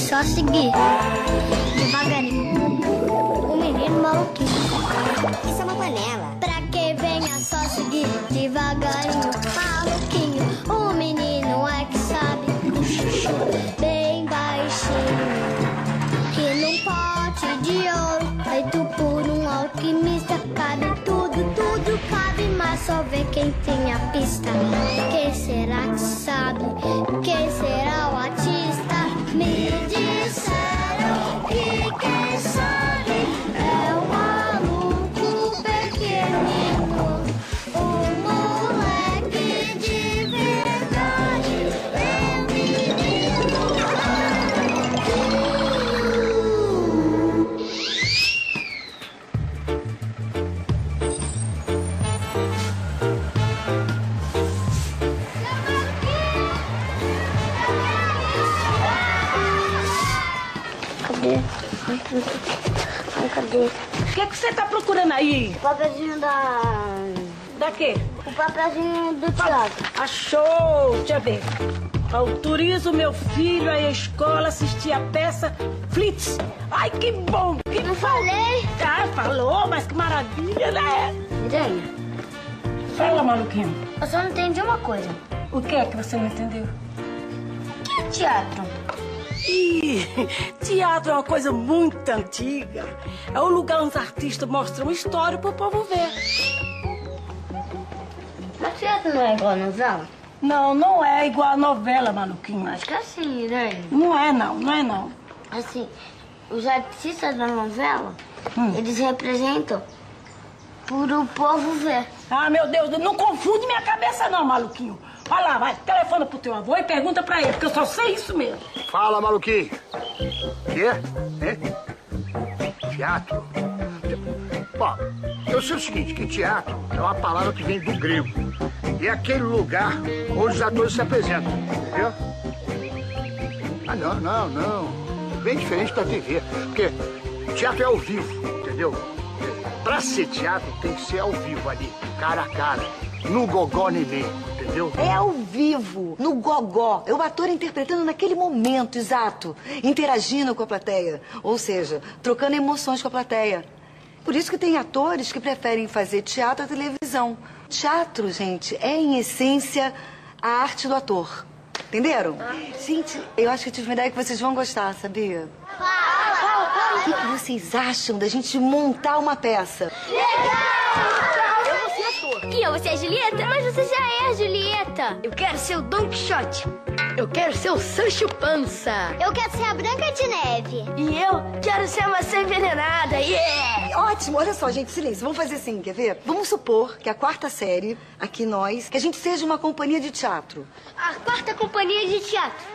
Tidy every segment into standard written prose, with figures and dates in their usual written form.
só seguir. Devagarinho. O menino maluquinho. Isso é uma panela. Pra que venha só seguir devagarinho. Maluquinho. O menino é que sabe. Bem baixinho. Que num pote de ouro, feito por um alquimista, cabe tudo cabe, mas só vê quem tem a pista. Quem será que sabe? Quem será o artista? Me disseram que quem sabe é o maluco pequenino, o moleque de verdade, é o menino maluquinho. Cadê? O que você tá procurando aí? O papelzinho Da quê? O papelzinho do teatro. Achou! Deixa eu ver. Autorizo meu filho a ir à escola assistir a peça Flitz. Ai, que bom! Que Não falei? Ah, falou, mas que maravilha, né? Miranha, Fala, maluquinho. eu só não entendi uma coisa. O que é que você não entendeu? O que é teatro? Ih, teatro é uma coisa muito antiga. É o lugar onde os artistas mostram história pro povo ver. Mas teatro não é igual a novela? Não, não é igual a novela, maluquinho. Acho que é assim, Miranha. Não é não. Assim, os artistas da novela, eles representam por o povo ver. Ah, meu Deus, não confunde minha cabeça não, maluquinho. Vai lá, vai, telefona pro teu avô e pergunta pra ele, porque eu só sei isso mesmo. Fala, maluquinho. Quê? Teatro? Bom, eu sei o seguinte, que teatro é uma palavra que vem do grego. E é aquele lugar onde os atores se apresentam, entendeu? Ah, não. Bem diferente da TV. Porque teatro é ao vivo, entendeu? Pra ser teatro tem que ser ao vivo ali, cara a cara. No gogó neném, entendeu? É ao vivo, no gogó. É o ator interpretando naquele momento exato, interagindo com a plateia. Ou seja, trocando emoções com a plateia. Por isso que tem atores que preferem fazer teatro à televisão. Teatro, gente, é em essência a arte do ator. Entenderam? Gente, eu acho que eu tive uma ideia que vocês vão gostar, sabia? O que vocês acham da gente montar uma peça? E eu vou ser a Julieta? Mas você já é a Julieta. Eu quero ser o Don Quixote. Eu quero ser o Sancho Panza. Eu quero ser a Branca de Neve. E eu quero ser a maçã envenenada. Yeah! Ótimo, olha só, gente, silêncio. Vamos fazer assim, quer ver? Vamos supor que a quarta série, aqui nós, que a gente seja uma companhia de teatro. A quarta companhia de teatro.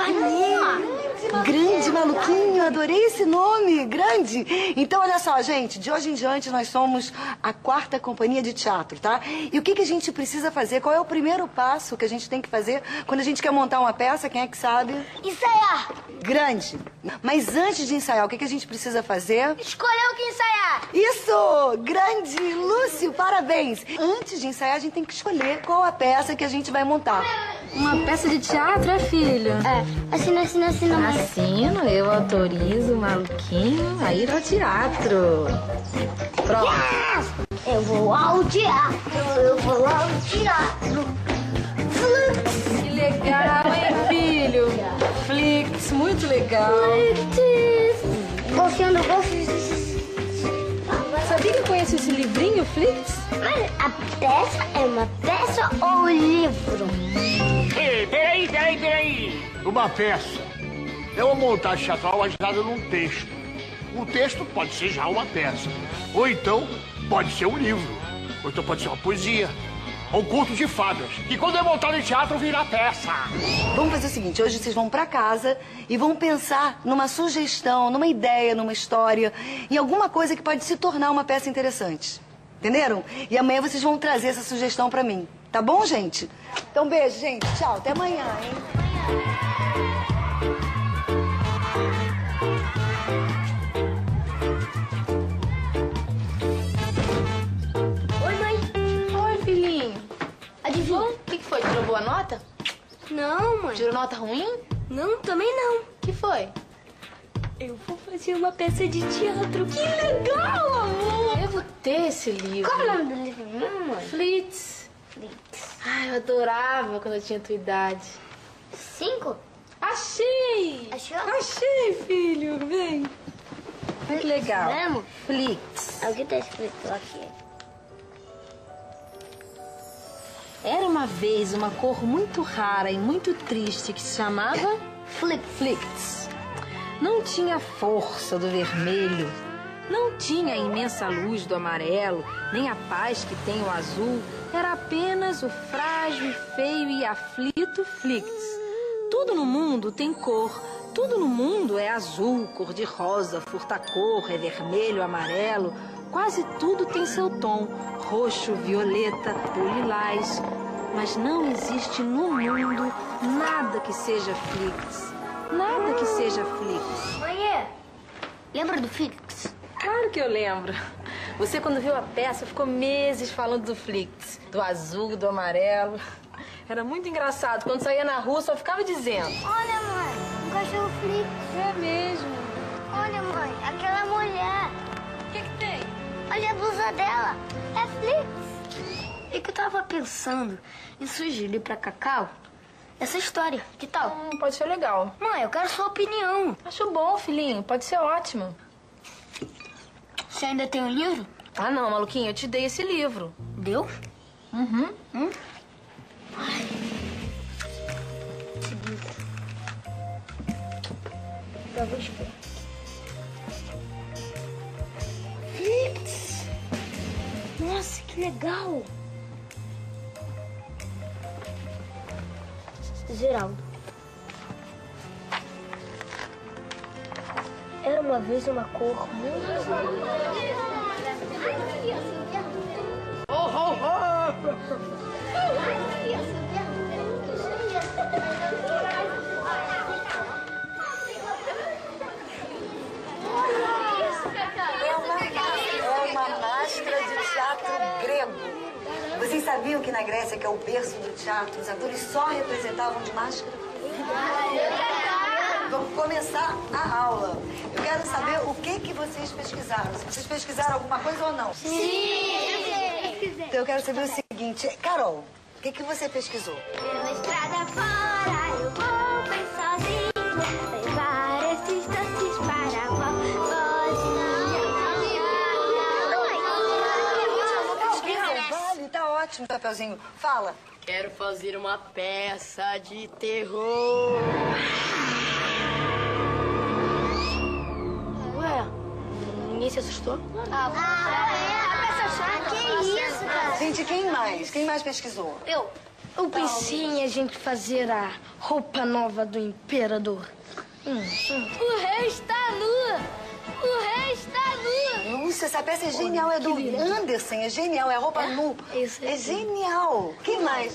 Grande, maluquinho, adorei esse nome, grande. Então, olha só, gente, de hoje em diante nós somos a quarta companhia de teatro, tá? E o que a gente precisa fazer? Qual é o primeiro passo que a gente tem que fazer quando a gente quer montar uma peça? Quem é que sabe? Ensaiar. Grande. Mas antes de ensaiar, o que a gente precisa fazer? Escolher o que ensaiar. Isso! Grande! Lúcio, parabéns! Antes de ensaiar, a gente tem que escolher qual a peça que a gente vai montar. Uma peça de teatro, é, filho? Assina. Assino, eu autorizo o maluquinho a ir ao teatro. Pronto. Yes! Eu vou ao teatro. Que legal, hein, filho? Flix, muito legal. Golfinho do golfe. Sabia que eu conheço esse livrinho, Flix? Mas a peça é uma peça ou um livro? Ei, peraí. Uma peça é uma montagem teatral baseada num texto. Um texto pode ser já uma peça. Ou então pode ser um livro. Ou então pode ser uma poesia. Ou um conto de fadas. Que quando é montado em teatro vira peça. Vamos fazer o seguinte, hoje vocês vão pra casa e vão pensar numa sugestão, numa ideia, numa história, em alguma coisa que pode se tornar uma peça interessante. Entenderam? E amanhã vocês vão trazer essa sugestão pra mim. Tá bom, gente? Então, beijo, gente. Tchau. Até amanhã, hein? Oi, mãe. Oi, filhinho. Adivinha? O que foi? Tirou boa nota? Não, mãe. Tirou nota ruim? Não, também não. O que foi? Eu vou fazer uma peça de teatro. Que legal, amor! Eu vou ter esse livro. Qual é o nome do livro mesmo, mãe? Flits. Ai, eu adorava quando eu tinha tua idade. 5? Achei! Achou? Achei, filho. Vem. Olha que legal. Mesmo? Flits. O que tá escrito aqui? Era uma vez uma cor muito rara e muito triste que se chamava Flits. Não tinha a força do vermelho, não tinha a imensa luz do amarelo, nem a paz que tem o azul. Era apenas o frágil e feio e aflito Flits. Tudo no mundo tem cor, tudo no mundo é azul, cor-de-rosa, furta-cor, é vermelho, amarelo. Quase tudo tem seu tom, roxo, violeta ou lilás. Mas não existe no mundo nada que seja Flix. Nada que seja Flix. Mãe, lembra do Flix? Claro que eu lembro. Você, quando viu a peça, ficou meses falando do Flix. Do azul, do amarelo. Era muito engraçado. Quando saía na rua, só ficava dizendo. Olha, mãe, um cachorro Flix. É mesmo. Olha, mãe, aquela mulher. O que tem? Olha a blusa dela. É Flix. E que eu tava pensando em sugerir pra Cacau essa história. Que tal? Pode ser legal. Mãe, eu quero sua opinião. Acho bom, filhinho. Pode ser ótimo. Você ainda tem o livro? Ah, não, maluquinho. Eu te dei esse livro. Deu? Uhum. Eu vou esperar. Flix! Nossa, que legal! Geraldo. Era uma vez uma cor muito... Oh, oh, oh! É uma máscara de teatro grego. Vocês sabiam que na Grécia, que é o berço do teatro, os atores só representavam de máscara? Vamos começar a aula. Eu quero saber o que vocês pesquisaram. Se vocês pesquisaram alguma coisa ou não. Sim! Então eu quero saber o seguinte. Carol, o que você pesquisou? Pela estrada fora eu vou bem sozinho, levar esses doces para a Vale, tá ótimo, Papelzinho. Fala. Quero fazer uma peça de terror. Ué, ninguém se assustou? A peça chata. Que isso, cara? Gente, quem mais? Quem mais pesquisou? Eu pensei em a gente fazer a roupa nova do imperador. O rei está nu! O rei está nu! Lúcia, essa peça é genial, é do Anderson, é genial, é roupa nu. Isso É genial. Quem mais?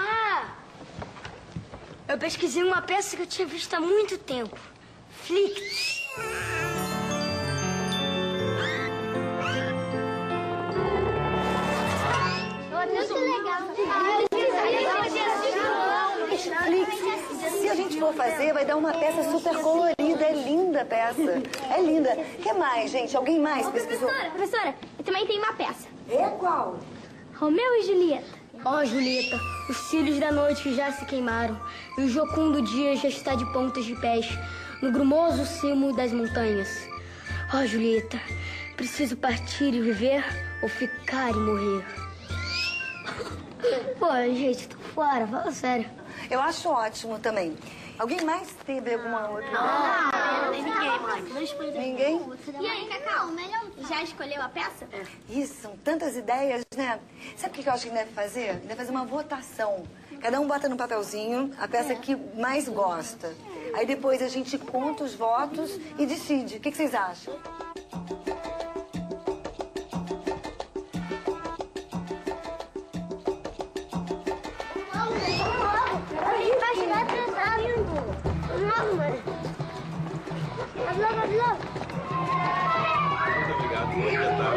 Eu pesquisei uma peça que eu tinha visto há muito tempo. Flix. Muito legal. Se a gente for fazer, vai dar uma peça super colorida. É linda a peça. É linda. O que mais, gente? Alguém mais pesquisou? Professora, eu também tenho uma peça. É qual? Romeu e Julieta. Ó, Julieta, os cílios da noite já se queimaram e o jocundo dia já está de pontas de pés no grumoso cimo das montanhas. Ó, Julieta, preciso partir e viver ou ficar e morrer? Pô, gente, tô fora, fala sério. Eu acho ótimo também. Alguém mais teve alguma outra? Não tem ninguém, mãe. Ninguém? E aí, Cacau, já escolheu a peça? Isso, são tantas ideias, né? Sabe o que eu acho que deve fazer? Deve fazer uma votação. Cada um bota no papelzinho a peça que mais gosta. Aí depois a gente conta os votos e decide. O que vocês acham? Vai chegar atrasado. Logo, mãe. Logo. Muito obrigado por espetáculo.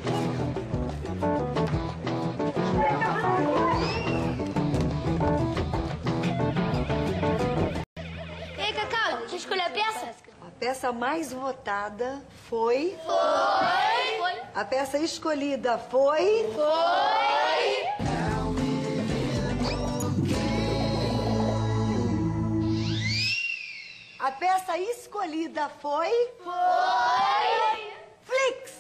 Tudo bem? Obrigado. peça mais votada foi... A peça escolhida foi... A peça escolhida foi... Flix!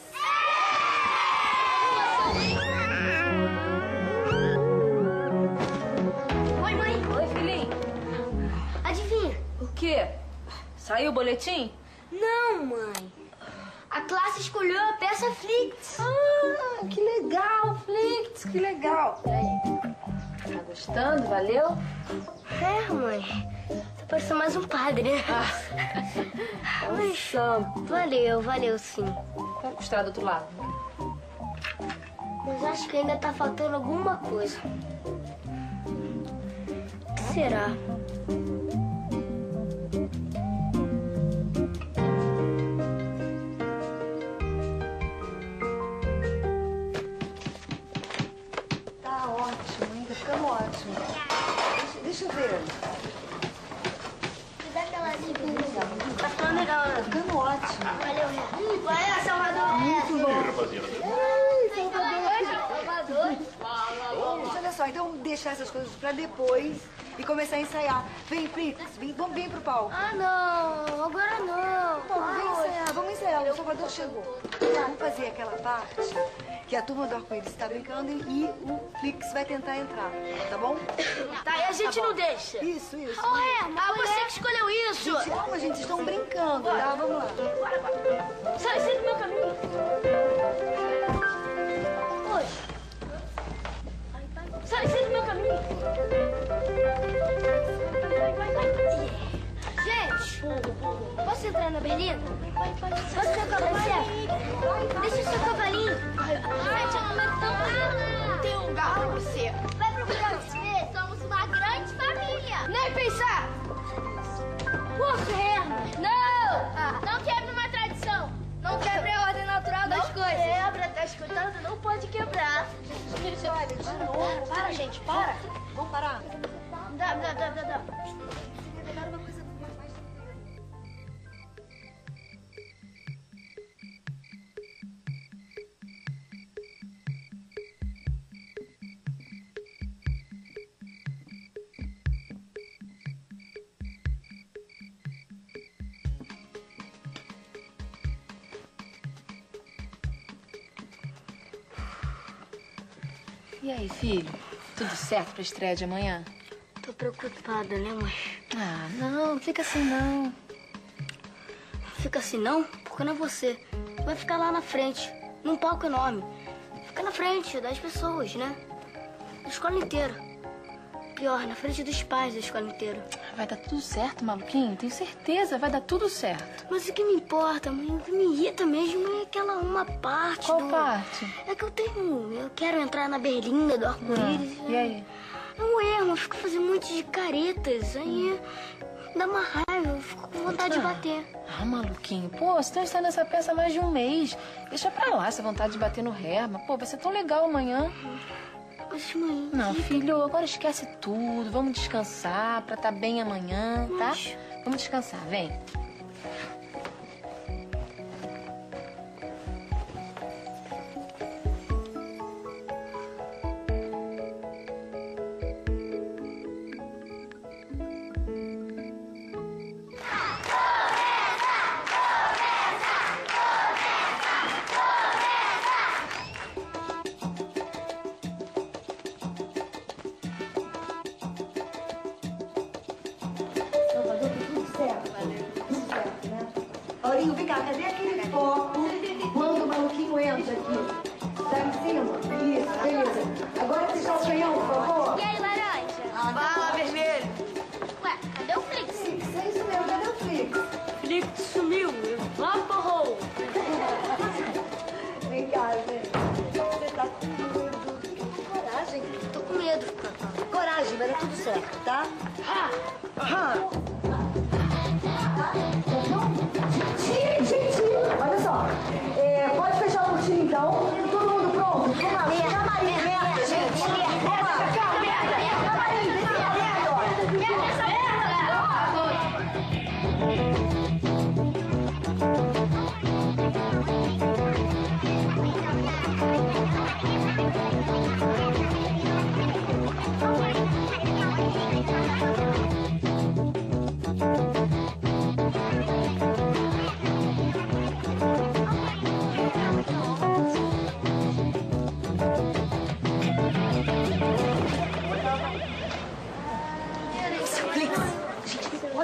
Oi, mãe. Oi, filhinho. Adivinha? O quê? Saiu o boletim? Não, mãe. A classe escolheu a peça Flix. Ah, que legal, Flix, que legal. E aí? Tá gostando? Valeu? É, mãe. Você pareceu mais um padre, né? Mas valeu sim. Vamos mostrar do outro lado. Mas acho que ainda tá faltando alguma coisa. O que será? Tá ótimo, hein? Tá ficando ótimo. Deixa eu ver. Me dá aquela de Tá ficando legal, né? Tá ficando ótimo. Valeu, vai, Salvador. Muito bom. Rapaziada. Mas olha só, então vamos deixar essas coisas pra depois e começar a ensaiar. Vem, Flix, vem pro palco. Ah, não. Agora não. Vamos ensaiar. O Salvador chegou. Vamos fazer aquela parte que a turma do arco-íris está brincando e o Flix vai tentar entrar, tá bom? Tá, e a gente não deixa. Isso. Você que escolheu isso. Gente, calma, gente, estão brincando, tá? Vamos lá. Sai do meu caminho. Poxa. Sai do meu caminho. Gente, posso entrar na berlinda? Posso seu cavalinho? Deixa o seu cavalinho. Gente, eu não é tão rala. Tem um lugar pra você. Vai procurar você. Somos uma grande família. Nem pensar. Posso, Hermes? Não! Não quebre uma tradição. Não quebre a ordem natural das coisas. Não quebra, tá escutando? Não pode quebrar. Olha, de novo. Para, gente, para. Vamos parar? Dá. Pegaram uma coisa mais... E aí, filho? Tudo certo pra estreia de amanhã? Tô preocupada, né, mãe? Ah, não fica assim não. Fica assim não, porque não é você. Vai ficar lá na frente, num palco enorme. Fica na frente das pessoas, né? Da escola inteira. Pior, na frente dos pais da escola inteira. Vai dar tudo certo, maluquinho. Tenho certeza, vai dar tudo certo. Mas o que me importa, mãe, o que me irrita mesmo é aquela uma parte Qual parte? É que eu quero entrar na berlinda do arco-íris. E aí? É um erro, eu fico fazendo um monte de caretas. Aí dá uma raiva, eu fico com vontade de bater. Ah, maluquinho, pô, você tá ensaiando essa peça há mais de um mês. Deixa pra lá essa vontade de bater no Herma. Pô, vai ser tão legal amanhã. Mas, mãe... Não, filho, agora esquece tudo. Vamos descansar pra estar bem amanhã, tá? Mas... Vamos descansar, vem. Aurinho, vem cá, cadê aquele copo quando o maluquinho entra aqui? Tá em cima? Isso, beleza. Agora deixar o canhão, por favor. E aí, laranja? Fala, vermelho. Ué, cadê o Flix? Flix, é isso mesmo, cadê o Flix? Flix sumiu, evaporou. Vem cá, gente. Você tá com medo? Coragem. Tô com medo. Coragem, vai dar tudo certo, tá? Olha só, pode fechar a cortina então. Todo mundo pronto? Vamos lá, camarim, merda, gente. Vamos lá, calma, merda. Camarim, merda.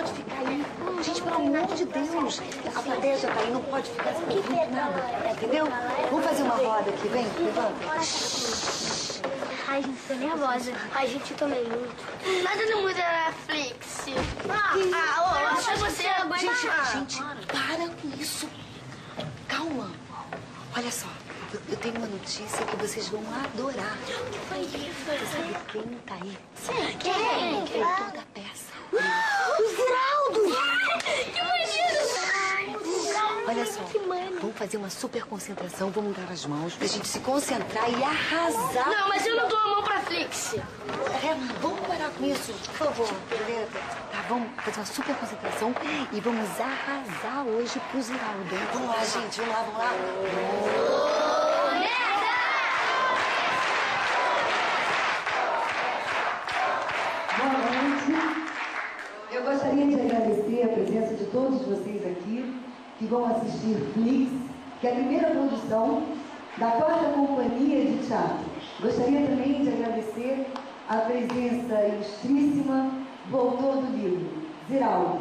pode ficar aí. Gente, pelo amor de Deus. A plateia já tá aí, não pode ficar sem ouvir nada. Entendeu? Vamos fazer uma roda aqui, vem, levanta. Ai, gente, tô nervosa. Ai, gente, eu também muito. Nada não muda na Netflix. Deixa você aguentar. Gente, para com isso. Calma. Olha só, eu tenho uma notícia que vocês vão adorar. O que foi isso? Você sabe quem tá aí? Sim, quem? O autor da peça. O Ziraldo! Que bandido! Olha só, vamos fazer uma super concentração, vamos dar as mãos pra gente se concentrar e arrasar. Não, mas eu não dou a mão pra Flix. Vamos parar com isso, por favor. Beleza? Tá, vamos fazer uma super concentração e vamos arrasar hoje pro Ziraldo. Vamos lá, gente, vamos lá, vamos lá. Boa noite. Eu gostaria de agradecer a presença de todos vocês aqui que vão assistir Flix, que é a primeira produção da 4ª Companhia de Teatro. Gostaria também de agradecer a presença ilustríssima do autor do livro, Ziraldo.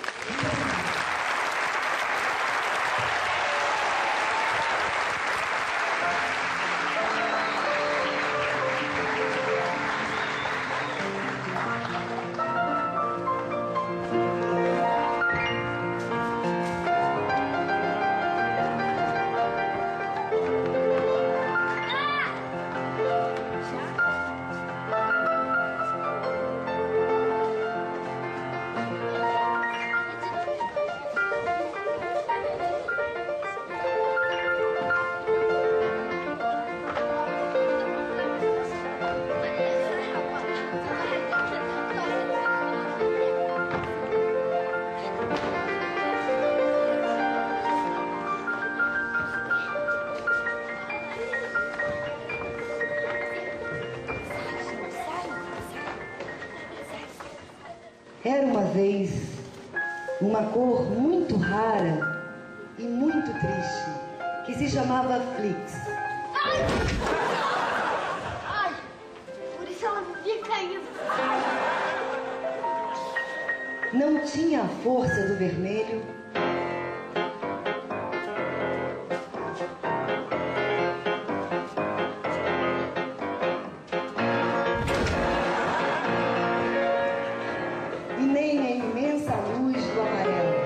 Era uma vez uma cor muito rara e muito triste, que se chamava Flix. Ai, por isso ela vivia caindo. Não tinha a força do vermelho, e nem a imensa luz do amarelo.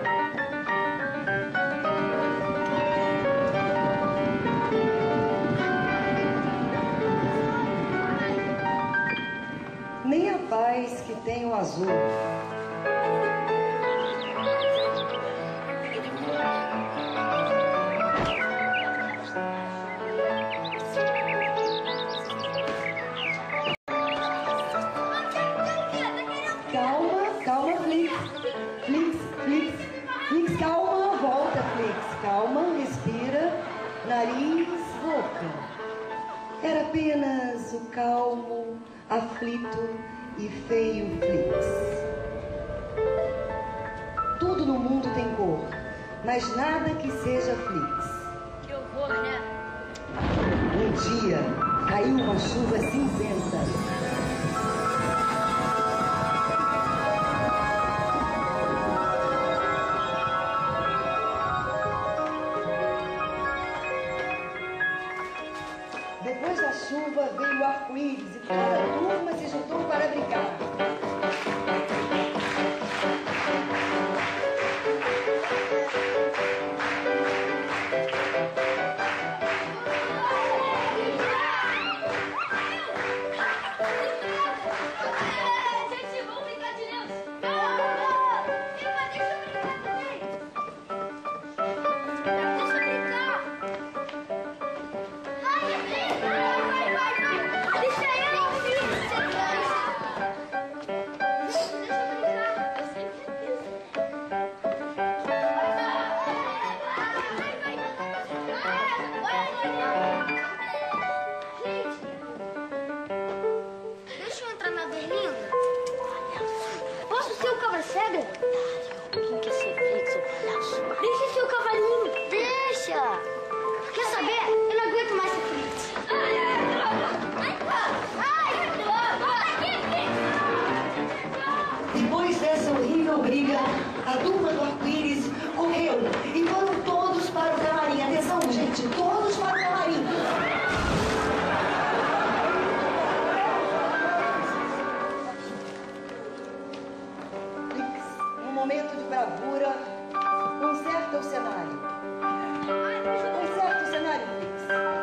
Nem a paz que tem o azul. Calma, Flix. Flix, calma, volta, Flix. Calma, respira, nariz, boca. Era apenas o calmo, aflito e feio Flix. Tudo no mundo tem cor, mas nada que seja Flix. Que horror, né? Um dia, caiu uma chuva cinzenta. Depois da chuva veio o arco-íris e toda a turma se juntou para brincar. Gente, vamos brincar de Deus. Deixa eu brincar também. Deixa eu brincar. Vai. Deixa eu, filho. Deixa eu brincar. Eu sempre fiz. Deixa eu entrar na berlinda. Posso ser o cabra cega? Quem quer ser Flix ou palhaço? Deixa eu ser o cavalinho. Deixa. Quer saber? Eu não aguento mais ser Flix. Depois dessa horrível briga, dia, a dupla do arco-íris correu e foram todos para o camarim. Atenção, gente, todos para o camarim. Num momento de bravura, conserta o cenário. Conserta o cenário, Flix.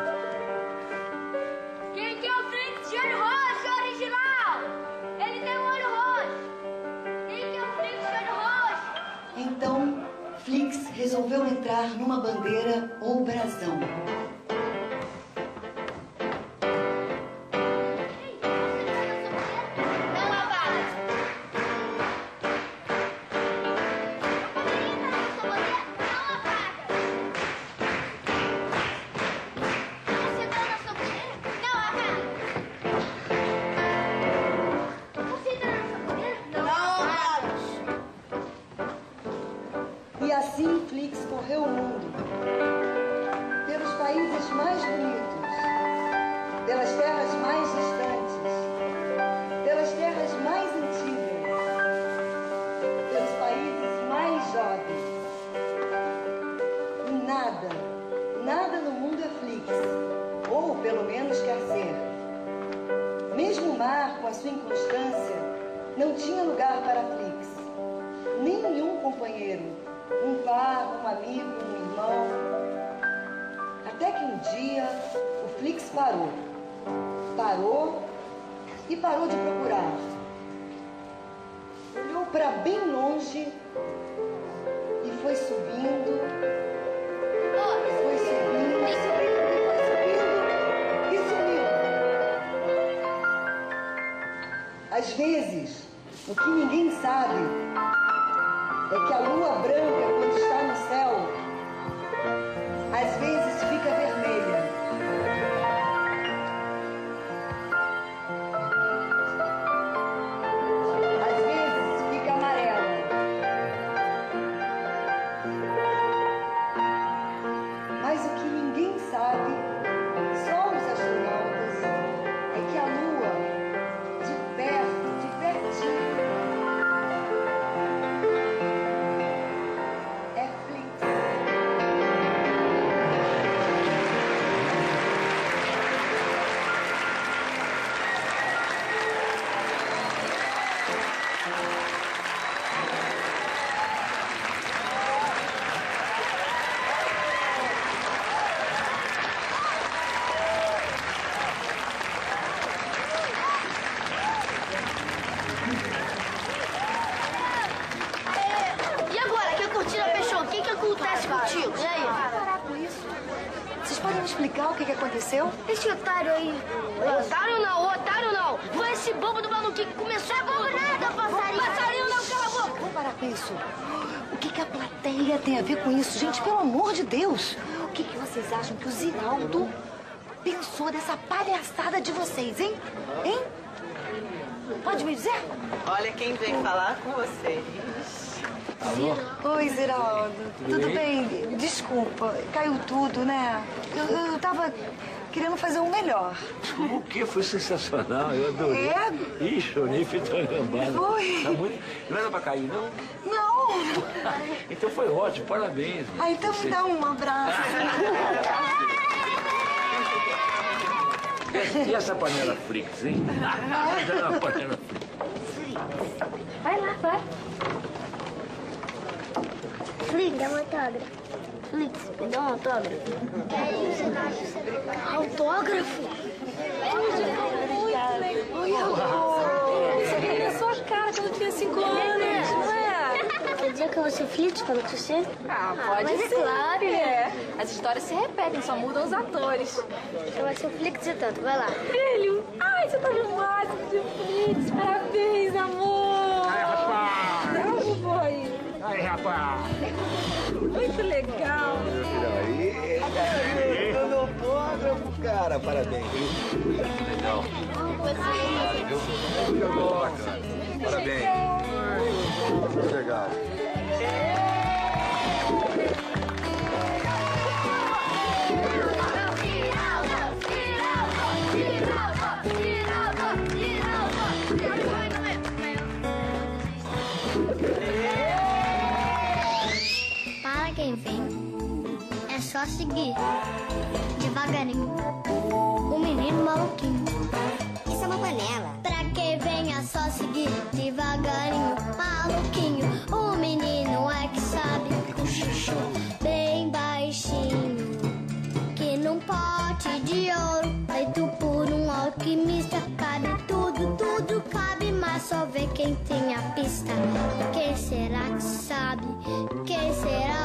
Quem que é o Flix de olho roxo original? Ele tem um olho roxo. Quem que é o Flix de olho roxo? Então, Flix resolveu entrar numa bandeira ou brasão. Não apaga. Não apaga. Você tá na sua bandeira? Não apaga. Você tá na sua bandeira? Não apaga. E assim Flix correu o mundo, pelos países mais bonitos, pelas terras mais distantes, pelas terras mais antigas, pelos países mais jovens. E nada no mundo é Flix, ou pelo menos quer ser. Mesmo o mar, com a sua inconstância, não tinha lugar para Flix. Nenhum companheiro, um par, um amigo, um irmão. Até que um dia o Flix parou. Parou e parou de procurar. Olhou para bem longe e foi subindo. Foi subindo, e foi subindo e sumiu. Às vezes, o que ninguém sabe é que a lua branca, quando está no céu, às vezes fica vermelha. Às vezes fica amarela. Mas o que ninguém sabe, só os astronautas, é que a lua, de pertinho, é Flix. E agora que a cortina fechou, o que que acontece contigo? E aí? Parar com isso. Vocês podem me explicar o que aconteceu? Esse otário aí. Otário não. Foi esse bobo do maluquinho que começou a bobo nada, passarinho. Passarinho não, cala a boca. Vamos parar com isso. O que a plateia tem a ver com isso? Gente, pelo amor de Deus. O que vocês acham que o Ziraldo pensou dessa palhaçada de vocês, hein? Hein? Pode me dizer? Olha quem vem falar com vocês. Oi, Ziraldo. Tudo bem? Desculpa, caiu tudo, né? Eu tava querendo fazer o melhor. O que? Foi sensacional, eu adorei. É? Ih, chorei, fiz uma gambada. Foi. Tá muito... Não era pra cair, não? Não. Então foi ótimo, parabéns. Ah, então me dá um abraço. E essa panela Flix, hein? Essa uma panela Flix. Vai lá, vai. Flix, dá um autógrafo. Flix, me dá um autógrafo. Autógrafo? Oi, amor. Isso aqui é a sua cara quando eu tinha 5 anos, não é? Quer dizer que eu vou ser Flix quando crescer? Ah, pode mas ser. é claro. É. As histórias se repetem, só mudam os atores. Então vai ser o Flix e tanto, vai lá. Filho, ai, você tá no máximo de Flix. Parabéns, amor. Aí, rapaz! Como foi? Aí, rapaz! Muito legal. Aí, dando autógrafo, cara. Parabéns. Legal. Muito bacana. Parabéns. Muito legal. Yeah! quem vem, é só seguir devagarinho o menino maluquinho. Isso é uma panela. Pra quem vem é só seguir devagarinho, maluquinho. O menino é que sabe cochichou bem baixinho, que num pote de ouro feito por um alquimista cabe tudo, tudo cabe, mas só vê quem tem a pista. Quem será que sabe? Quem será?